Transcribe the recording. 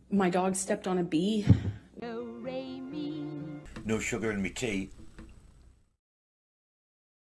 My dog stepped on a bee. No sugar in me tea.